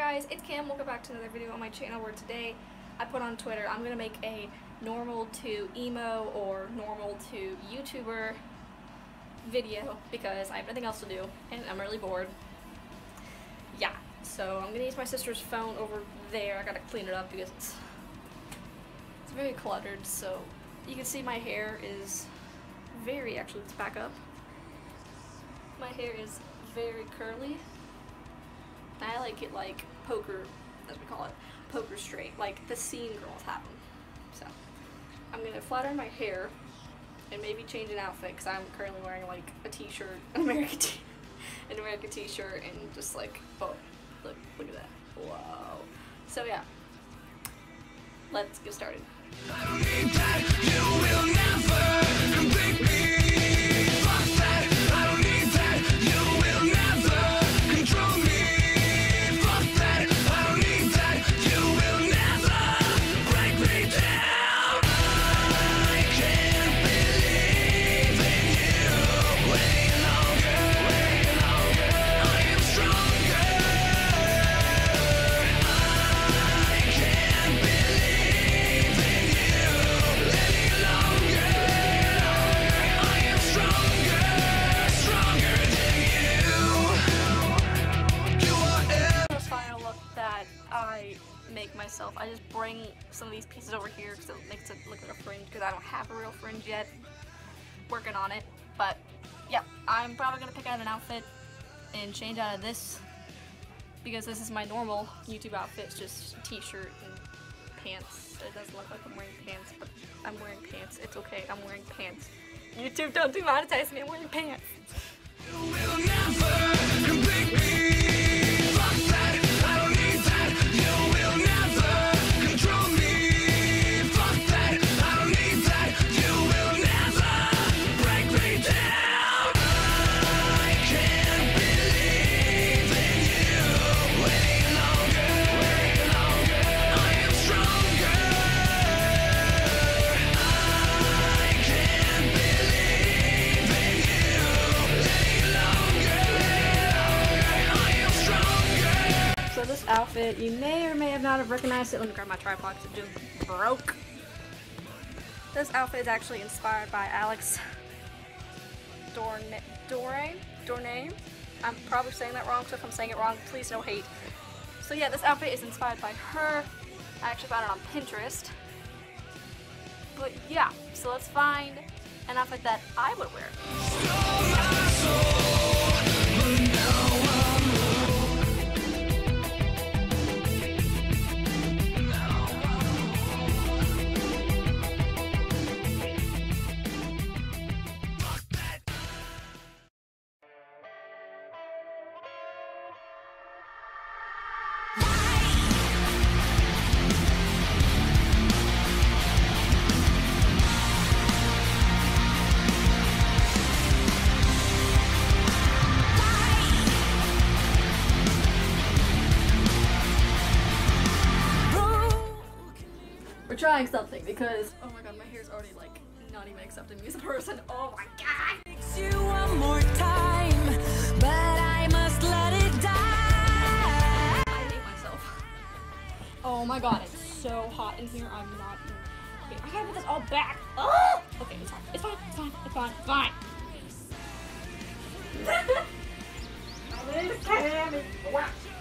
guys, it's Cam. Welcome back to another video on my channel where today I put on Twitter I'm gonna make a normal to emo or normal to YouTuber video because I have nothing else to do and I'm really bored. Yeah, so I'm gonna use my sister's phone over there. I gotta clean it up because it's very cluttered. So you can see my hair is very, actually let's back up. My hair is very curly. I like it like poker, as we call it, poker straight, like the scene girls have them. So I'm gonna flatten my hair and maybe change an outfit because I'm currently wearing like a t-shirt, an American t-shirt, and just like, oh, look at that, whoa. So yeah, let's get started. I don't need that, you will never complete me. Fuck that, I don't need that, you will never control me. Fuck that, I don't need that, you will never break me down. I can't believe in you any longer. I am stronger. I can't believe in you any longer. I am stronger than you. You are the final look that I make myself. I just bring some of these pieces over here because it makes it look like a fringe because I don't have a real fringe yet. Working on it, but yeah, I'm probably gonna pick out an outfit and change out of this because this is my normal YouTube outfit. It's just a t-shirt and pants. It doesn't look like I'm wearing pants, but I'm wearing pants. It's okay, I'm wearing pants. YouTube, don't demonetize me, I'm wearing pants. You will never complete me. Fuck that, I don't need that. You will never control me. Fuck that, I don't need that. You will never break me down. I can't believe in you any longer. I am stronger. I can't believe in you any longer. I am stronger. So this outfit, you may or may have not have recognized it. Let me grab my tripod because it just broke. This outfit is actually inspired by Alex Dornay. I'm probably saying that wrong, so if I'm saying it wrong, please no hate. So yeah, this outfit is inspired by her. I actually found it on Pinterest. But yeah, so let's find an outfit that I would wear. We're trying something because, oh my god, my hair's already like not even accepting me as a person. Oh my god! You one more time, but I must let it die. I hate myself. Oh my god, it's so hot in here. I'm not even. Okay, I gotta put this all back. Oh! Okay, it's fine. It's fine. It's fine. It's fine. It's fine. I need a candy. Wow.